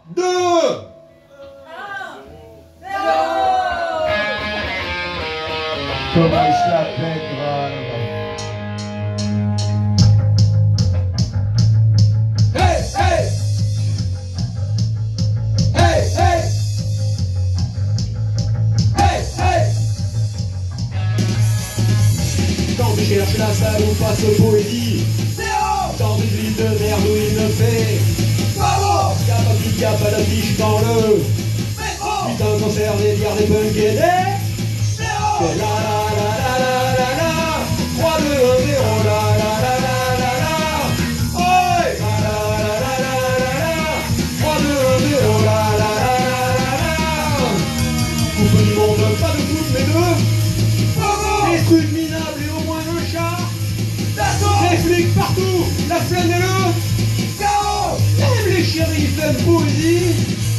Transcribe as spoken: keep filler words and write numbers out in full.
deux. Comment il se la pète, grave. Hey, hey. Hey, hey. Hey, hey. Quand tu cherches la salle où passe le poésie, dans une ville de merde où il ne fait Bravo. Y'a pas plus y'a pas d'affiche dans le putain concert des bières des punks et des c'est la la la la la la la trois deux un zéro la la la la la la oi la la la la la la la trois deux un zéro la la la la la la coupe du monde, pas de coupe mais deux des trucs minables et au moins un chat. Des flics partout, la flemme et le chaos. Même les shérifs aiment poésie.